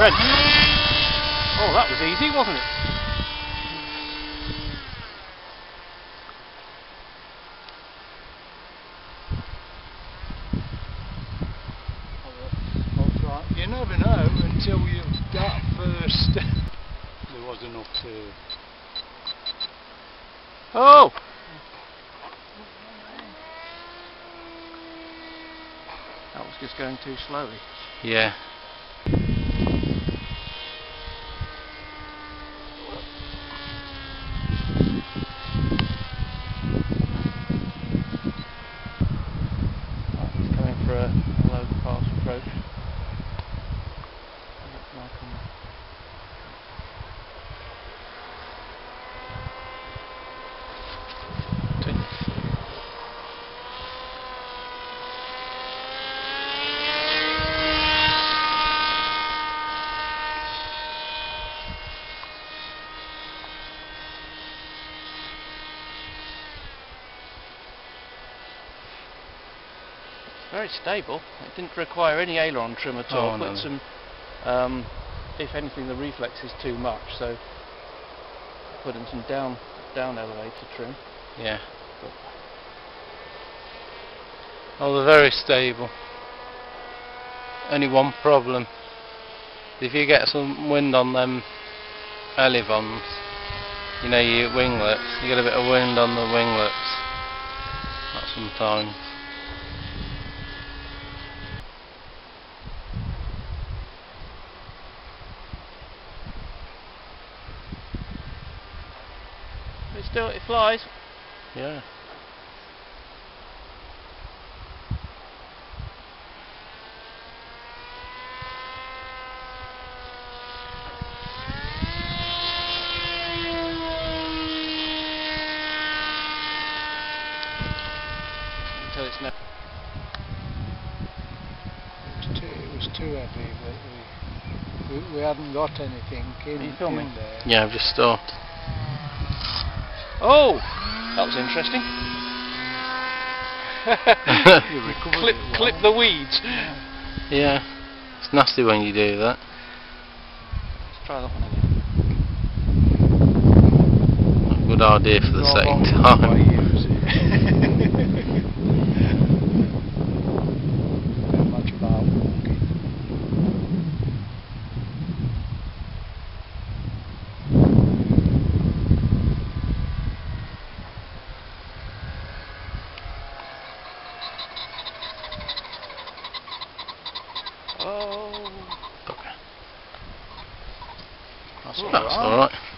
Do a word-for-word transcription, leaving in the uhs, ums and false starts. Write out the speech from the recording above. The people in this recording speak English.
trench. Oh, that was easy, wasn't it? You never know until you've got first. There was enough to. Oh! That was just going too slowly. Yeah. Right, he's coming for a, a low pass approach. Very stable. It didn't require any aileron trim at all. Oh, Put no. some, um, if anything, the reflex is too much, so put in some down down elevator trim. Yeah. Oh, they're very stable. Only one problem. If you get some wind on them elevons, you know, your winglets, you get a bit of wind on the winglets. That sometimes. It still it flies. Yeah. Until it's no. It was too, it was too heavy, but we, we, we hadn't got anything in, Are you filming? in there. Yeah, I've just started. Oh, that was interesting. You recovered clip, it well. clip the weeds. Yeah. Yeah. It's nasty when you do that. Let's try that one again. Good idea for the Go second along time. while you use it. Not much about walking. Oh, Okay. that's That's alright.